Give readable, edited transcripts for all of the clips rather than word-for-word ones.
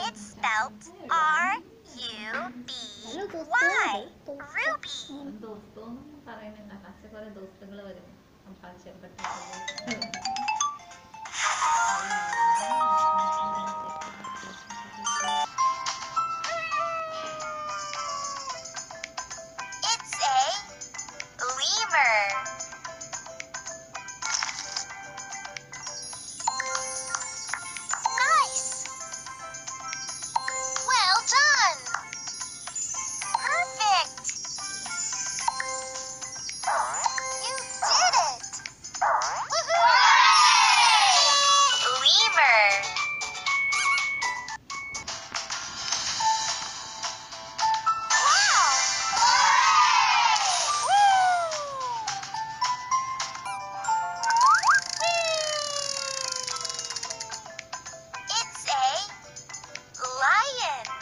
It's spelled R-U-B-Y. Ruby. It's a lemur. Nice. Well done. Perfect. You did it. Woohoo! Lemur. Wow. It's a lion.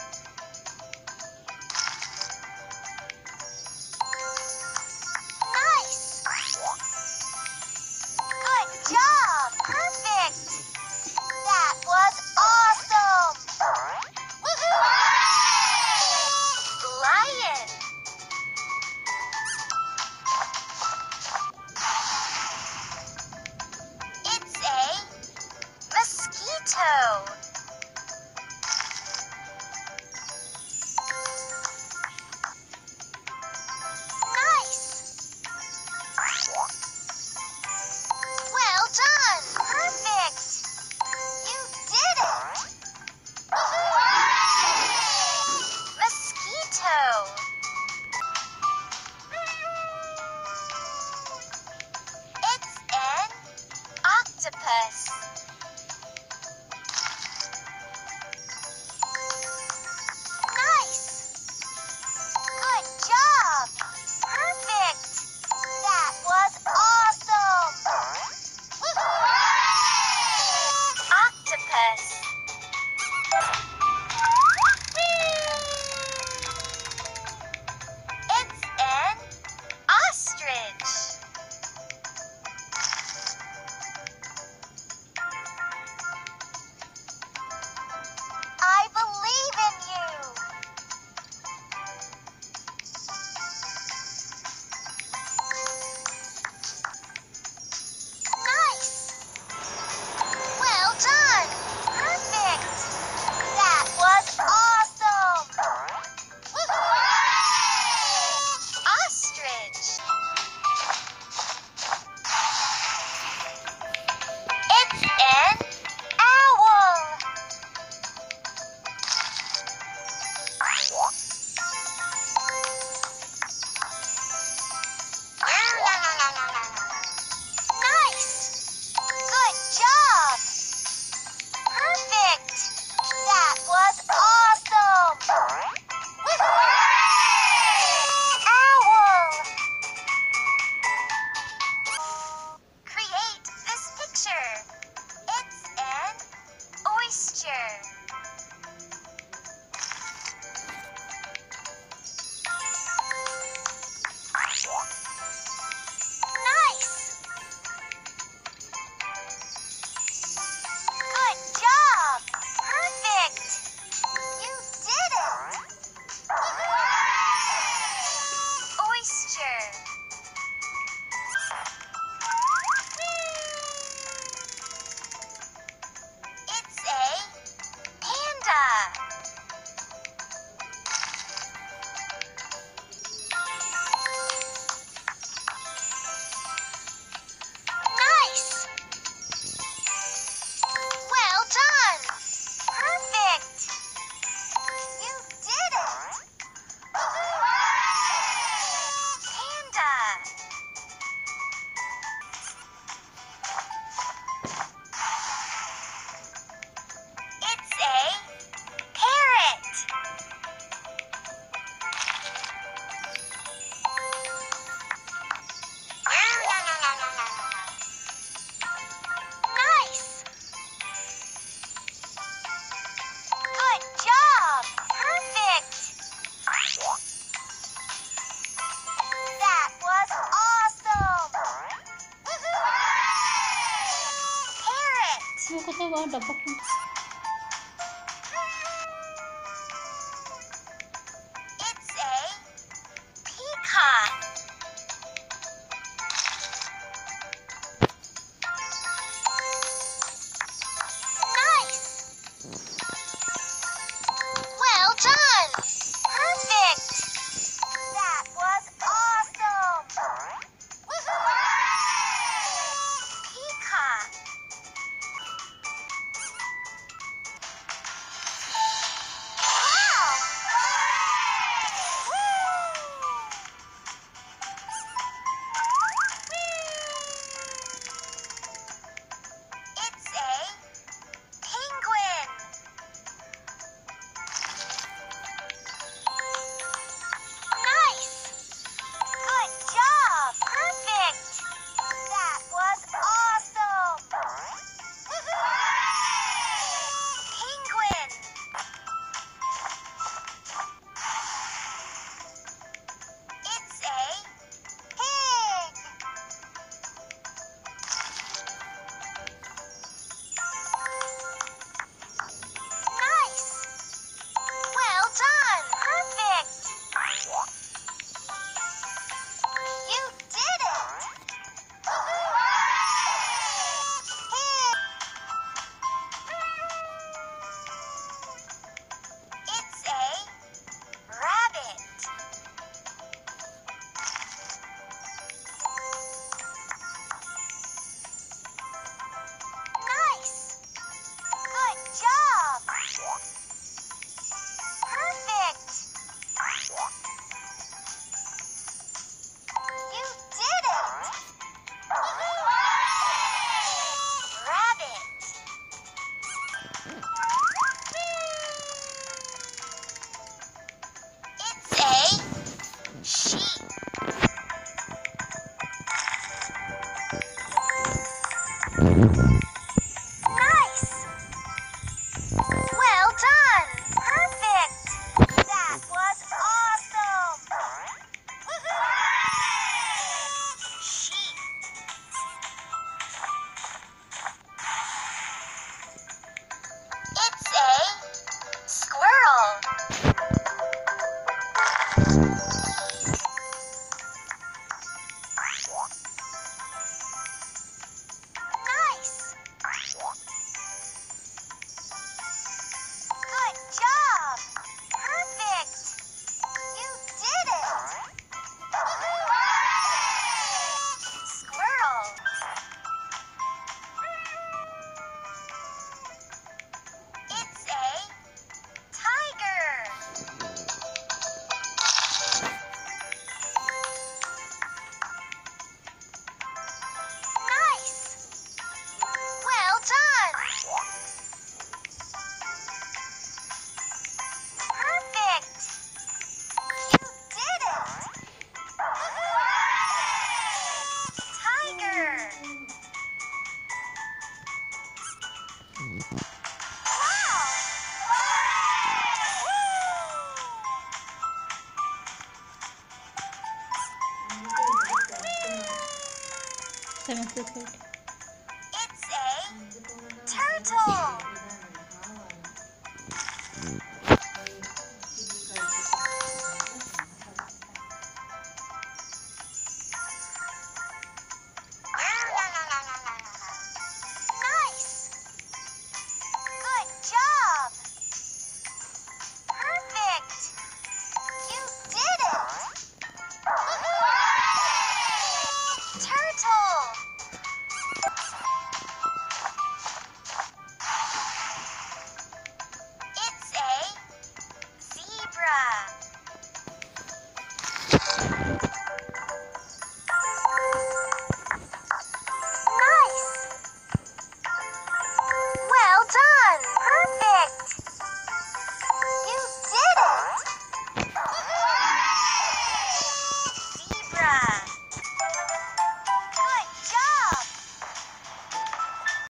Nice. Good job. Perfect. That was awesome. Woohoo! Lion. It's a mosquito. Nice. Well done. Perfect. You did it. Mosquito. It's an octopus. Nice. Good job. Perfect. That was awesome. Woohoo! Octopus. It's an ostrich. I believe in you. Nice. Well done. Perfect. That was awesome. Woohoo! Ostrich. It's an owl. Nice. Good job. Perfect. That was awesome. Woohoo! Owl. Create this picture. It's an oyster. Nice. Good job. Perfect. You did it. Woohoo! Oyster. It's a panda. Nice. Well done. Perfect. You did it. Panda. It's a parrot. Nice. Good job. Perfect. That was awesome. Woohoo! Parrot. It's a turtle.